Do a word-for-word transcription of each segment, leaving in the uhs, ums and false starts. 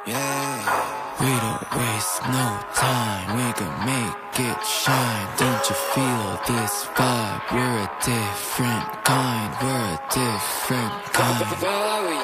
Yeah, we don't waste no time, we can make it shine. Don't you feel this vibe? We're a different kind, we're a different kind.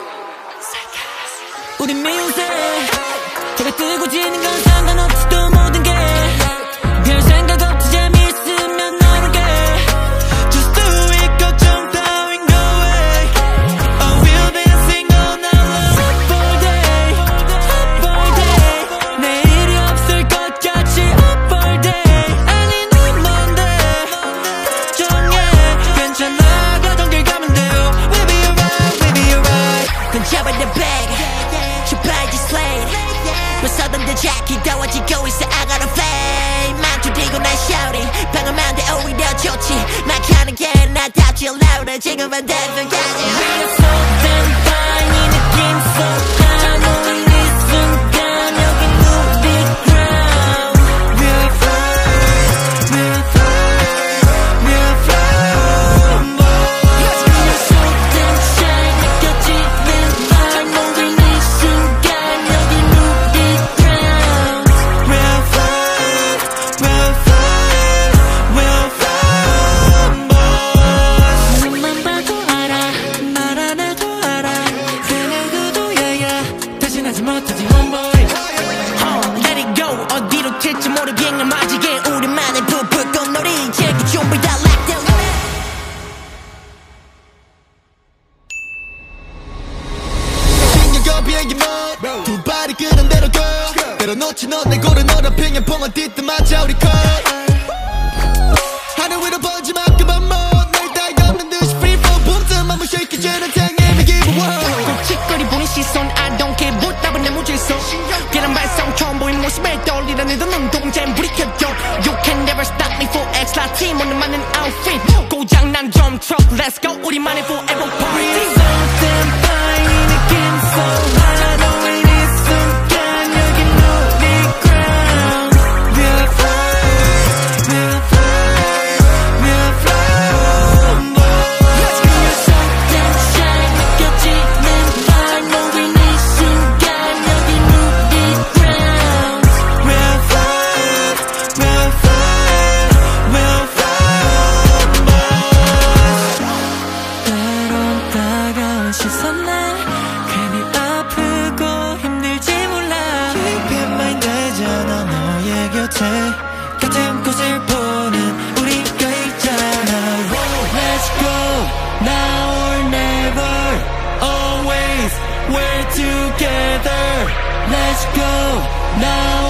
우린 미운새 해가 뜨고 지는 건 상관없지 또 모든 게 별 생각 없이 재미있으면 너를 게 Just do it 걱정 따윈 no way I will dancing all night long up all day up all day 내일이 없을 것 같이 up all day 아니 넌 뭔데 걱정해 괜찮아 가던 길 가면 돼요 We'll be alright we'll be alright 건 잡아 the bag surprise slate 벗어던데 자기 더워지고 있어 I got a flame 만투 들고 난 shouting 방어만 돼 오히려 좋지 막 하는 게 나답지 louder 지금은 대변까지 We're so damn fine 이 느낌 so high 모든 이 순간 여긴 우리 ground We're fine We're fine We're fine We're so damn shy 느껴지는 vibe 모든 이 순간 여긴 우리 ground We're fine We're fine We're fine boys 눈만 봐도 알아 말 안 해도 알아 그 누구도 yeah 다신 하지 못하지 homeboy uh, Let it go 어디로 튈지 모르게 알맞이게 우리만의 풋풋꽃놀이 제기 준비 다 like that 생겨가 비행기 mode 두 발이 끄는 대로 go 때려 놓지 넌 내 고른 너라 핑에 뽕은 뒤뜸하자 우리 컷 하늘 위로 번지만큼만 널 따위 없는 듯이 free fall boom 뜸 한번 shake it 쟤는 당연히 give a wow 끔찍거리 보는 시선 I don't care 못답은 내 무질서 계란 발성 처음 보인 모습에 떠올리는 애도 눈동자엔 불이 켜져 You can never stop me for X 라팀 오늘 많은 outfit 고장난 좀 truck Let's go 우리만의 forever party We're so damn fine 이 느낌 so high 너의 이 순간 여긴 우리 ground We're fine We're fine We're fine boys We're so damn shy 느껴지는 vibe 모든 이 순간 여긴 우리 ground We're fine We're fine We're fine boys 때론 따가운 시선에 괜히 아프고 힘들지 몰라 Keep in mind 되잖아 너의 곁에 같은 곳을 보는 우리가 있잖아 Whoa, Let's go now or never Always we're together Let's go now